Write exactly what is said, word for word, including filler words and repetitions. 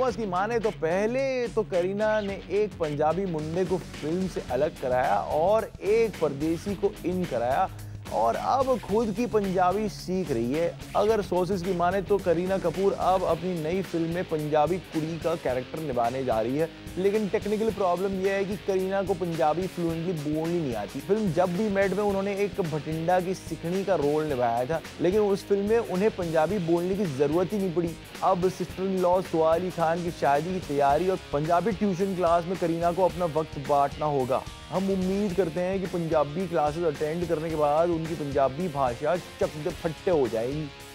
Rumours की माने तो पहले तो करीना ने एक पंजाबी मुंडे को फिल्म से अलग कराया और एक परदेसी को इन कराया और अब खुद की पंजाबी सीख रही है। अगर सोर्सेज की माने तो करीना कपूर अब अपनी नई फिल्म में पंजाबी कुड़ी का कैरेक्टर निभाने जा रही है, लेकिन टेक्निकल प्रॉब्लम यह है कि करीना को पंजाबी फ्लुएंटली बोलनी नहीं आती। फिल्म जब वी मेट में उन्होंने एक भटिंडा की सिखनी का रोल निभाया था, लेकिन उस फिल्म में उन्हें पंजाबी बोलने की जरूरत ही नहीं पड़ी। अब सिस्टर इन लॉ सुआ अली खान की शादी की तैयारी और पंजाबी ट्यूशन क्लास में करीना को अपना वक्त बांटना होगा। हम उम्मीद करते हैं कि पंजाबी क्लासेस अटेंड करने के बाद उनकी पंजाबी भाषा चक फट्टे हो जाएगी।